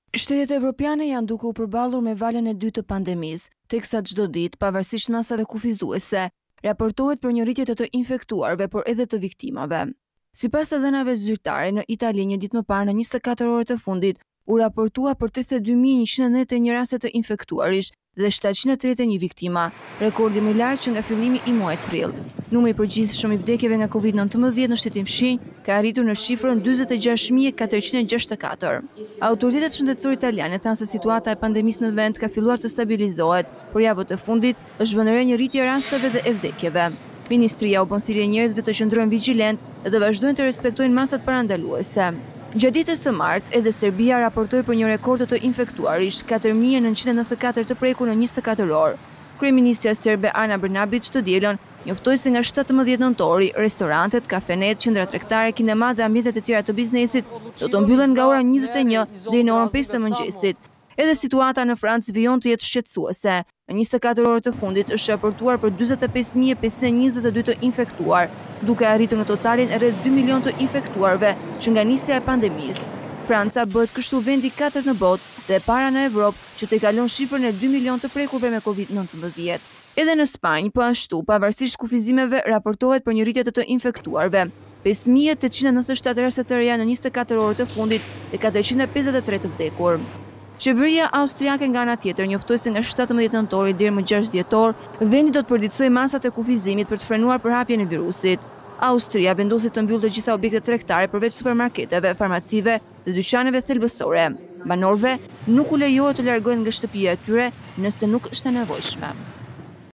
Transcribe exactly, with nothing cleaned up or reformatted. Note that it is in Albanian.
Shtetet evropiane janë duke u përballur me valën e dytë të pandemisë, teksa çdo ditë, pavarësisht masave kufizuese, raportohet për një rritje të të infektuarve, por edhe të viktimave. Sipas të dhënave zyrtare, në Itali një ditë më parë në njëzet e katër orët e fundit, u raportua për tridhjetë e dy mijë njëqind e nëntëdhjetë e një raste të infektuarish dhe shtatëqind e tridhjetë e një viktima, rekordi më i lartë që nga fillimi i muajit prill. Numri i përgjithshëm i vdekjeve nga Covid nëntëmbëdhjetë në shtetin fshinj ka arritur në shifrën dyzet e gjashtë mijë e katërqind e gjashtëdhjetë e katër. Autoritetet shëndetësore italiane thanë se situata e pandemisë në vend ka filluar të stabilizohet, por javët e fundit është vënë re një rritje rasteve dhe e vdekjeve. Ministria u bën thirrje njerëzve të qëndrojnë vigjilent dhe të vazhdojnë të respektojnë masat parandaluese. Gjatë ditës së martë, edhe Serbia raportoi për një rekord të infektuarish, katër mijë e nëntëqind e nëntëdhjetë e katër të prekur në njëzet e katër orë. Kryeministja serbe Ana Brnabić të dielën njoftoi se nga shtatëmbëdhjetë nëntori, restorantet, kafenet, qendra tregtare, kinema dhe ambientet e tjera të biznesit do të mbyllen nga ora njëzet e një deri në orën pesë të mëngjesit. Edhe situata në Francë vijon të jetë shqetësuese. Në njëzet e katër orët të fundit është raportuar për dyzet e pesë mijë e pesëqind e njëzet e dy të infektuar, duke arritur në totalin e rreth dy milion të infektuarve që nga nisja e pandemisë. Franca bëhet kështu vendi i katërt në botë dhe e para në Evropë që të kalon shifrën e dy milion të prekurve me Covid nëntëmbëdhjetë. Edhe në Spanjë, po ashtu, pavarësisht kufizimeve, raportohet për një rritje të të infektuarve. pesë mijë e tetëqind e nëntëdhjetë e shtatë raste të reja në njëzet e katër orët e fundit dhe katërqind e pesëdhjetë e tre të vdekur. Qeveria austriake nga ana tjetër njoftoi se nga shtatëmbëdhjetë nëntori deri më gjashtë dhjetor, vendi do të përditësojë masat e kufizimit për të frenuar përhapjen e virusit. Austria vendosi të mbyllë të gjitha objektet tregtare përveç supermarketeve, farmacive dhe dyqaneve thelbësore. Banorëve nuk u lejohet të largohen nga shtëpia e tyre nëse nuk është e nevojshme.